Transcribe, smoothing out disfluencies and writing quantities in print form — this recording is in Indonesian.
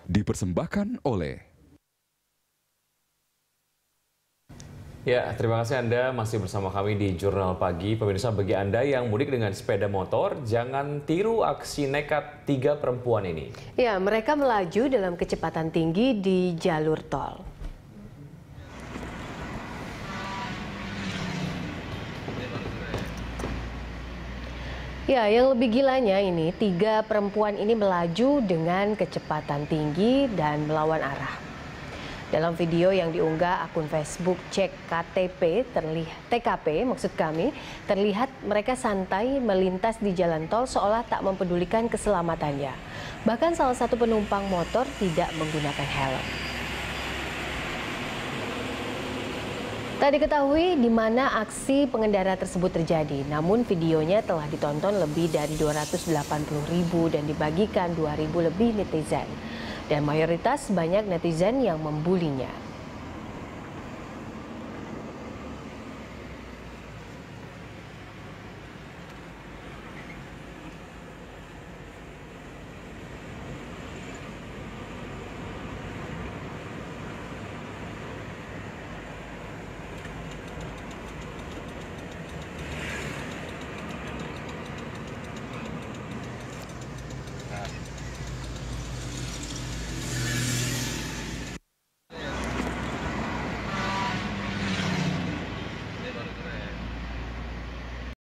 dipersembahkan oleh. Ya, terima kasih Anda masih bersama kami di Jurnal Pagi. Pemirsa, bagi Anda yang mudik dengan sepeda motor, jangan tiru aksi nekat 3 perempuan ini. Ya, mereka melaju dalam kecepatan tinggi di jalur tol. Ya, yang lebih gilanya ini, 3 perempuan ini melaju dengan kecepatan tinggi dan melawan arah. Dalam video yang diunggah akun Facebook Cek KTP TKP maksud kami, terlihat mereka santai melintas di jalan tol seolah tak mempedulikan keselamatannya. Bahkan salah satu penumpang motor tidak menggunakan helm. Tak diketahui di mana aksi pengendara tersebut terjadi, namun videonya telah ditonton lebih dari 280.000 dan dibagikan 2.000 lebih netizen. Dan mayoritas banyak netizen yang membulinya.